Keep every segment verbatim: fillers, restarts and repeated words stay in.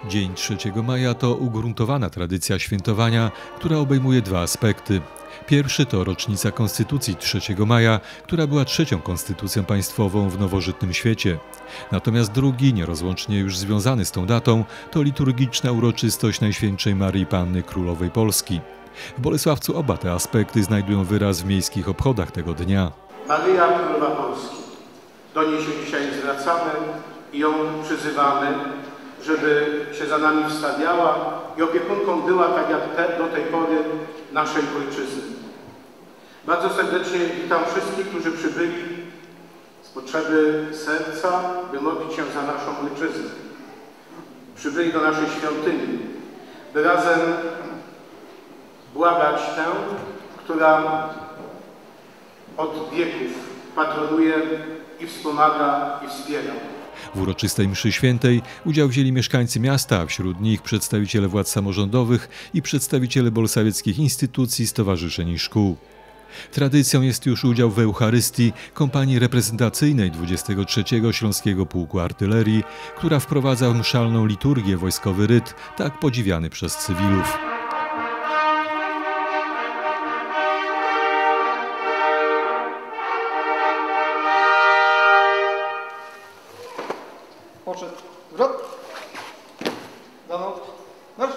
Dzień trzeciego maja to ugruntowana tradycja świętowania, która obejmuje dwa aspekty. Pierwszy to rocznica Konstytucji trzeciego maja, która była trzecią konstytucją państwową w nowożytnym świecie. Natomiast drugi, nierozłącznie już związany z tą datą, to liturgiczna uroczystość Najświętszej Maryi Panny Królowej Polski. W Bolesławcu oba te aspekty znajdują wyraz w miejskich obchodach tego dnia. Maryja Królowa Polski. Do niej się dzisiaj zwracamy i ją przyzywamy, żeby się za nami wstawiała i opiekunką była, tak jak te, do tej pory, naszej ojczyzny. Bardzo serdecznie witam wszystkich, którzy przybyli z potrzeby serca, by modlić się za naszą ojczyznę. Przybyli do naszej świątyni, by razem błagać tę, która od wieków patronuje i wspomaga i wspiera. W uroczystej mszy świętej udział wzięli mieszkańcy miasta, a wśród nich przedstawiciele władz samorządowych i przedstawiciele bolesławieckich instytucji, stowarzyszeń i szkół. Tradycją jest już udział w Eucharystii kompanii reprezentacyjnej dwudziestego trzeciego Śląskiego Pułku Artylerii, która wprowadza mszalną liturgię, wojskowy ryt, tak podziwiany przez cywilów. Poczet, zwrot, za mną, marsz.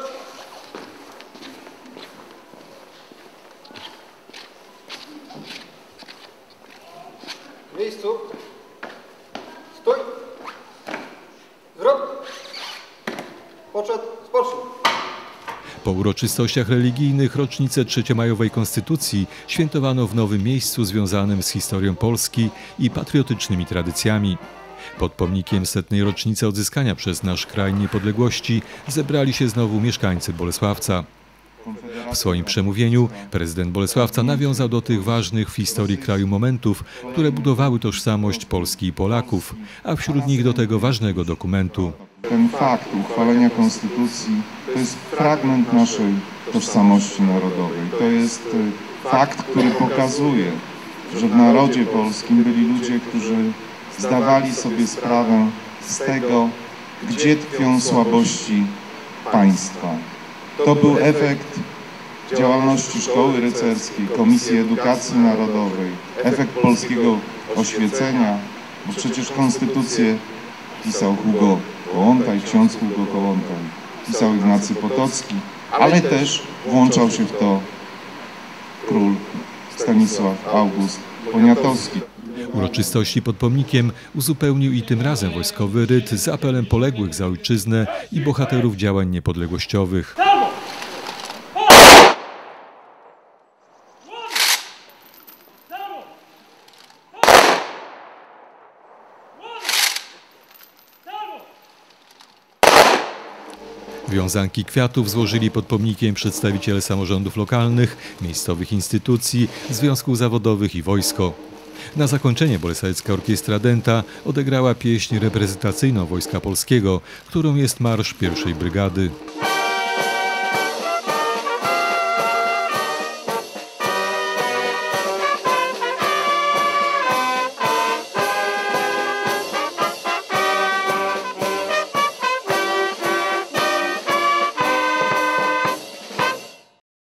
W miejscu, stój, zwrot, poczet, spocznij. Po uroczystościach religijnych rocznicę trzeciomajowej Konstytucji świętowano w nowym miejscu związanym z historią Polski i patriotycznymi tradycjami. Pod pomnikiem setnej rocznicy odzyskania przez nasz kraj niepodległości zebrali się znowu mieszkańcy Bolesławca. W swoim przemówieniu prezydent Bolesławca nawiązał do tych ważnych w historii kraju momentów, które budowały tożsamość Polski i Polaków, a wśród nich do tego ważnego dokumentu. Ten fakt uchwalenia Konstytucji to jest fragment naszej tożsamości narodowej. To jest fakt, który pokazuje, że w narodzie polskim byli ludzie, którzy zdawali sobie sprawę z tego, gdzie tkwią słabości państwa. To był efekt działalności Szkoły Rycerskiej, Komisji Edukacji Narodowej, efekt polskiego oświecenia, bo przecież konstytucję pisał Hugo Kołłątaj, ksiądz Hugo Kołłątaj, pisał Ignacy Potocki, ale też włączał się w to król Stanisław August Poniatowski. Uroczystości pod pomnikiem uzupełnił i tym razem wojskowy ryt z apelem poległych za ojczyznę i bohaterów działań niepodległościowych. Wiązanki kwiatów złożyli pod pomnikiem przedstawiciele samorządów lokalnych, miejscowych instytucji, związków zawodowych i wojsko. Na zakończenie Bolesławiecka Orkiestra Dęta odegrała pieśń reprezentacyjną Wojska Polskiego, którą jest marsz pierwszej brygady.